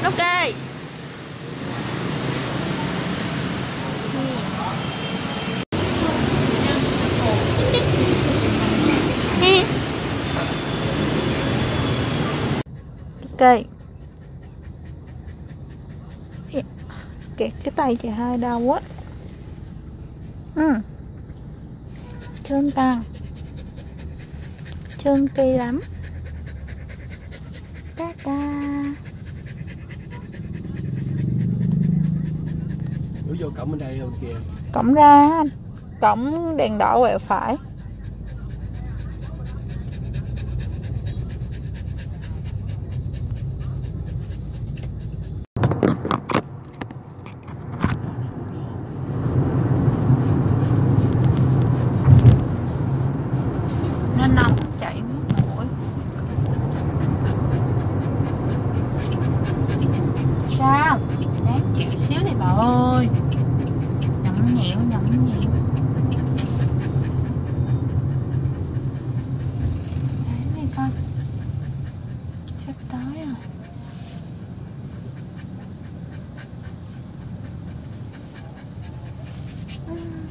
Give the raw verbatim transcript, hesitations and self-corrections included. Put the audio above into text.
Ok. Ok. Kẹt cái tay chị hai đau quá. Ừ. Trơn căng. Trơn kỳ lắm. Ca ca. Ủa vô cổng bên đây không kìa? Cổng ra. Cổng đèn đỏ quẹo phải. Nó nóng chảy mũi. Sao? Đáng chịu xíu đi bà ơi. Nhõng nhẽo, nhõng nhẽo. Đấy này con. Sắp tới rồi. Uhm.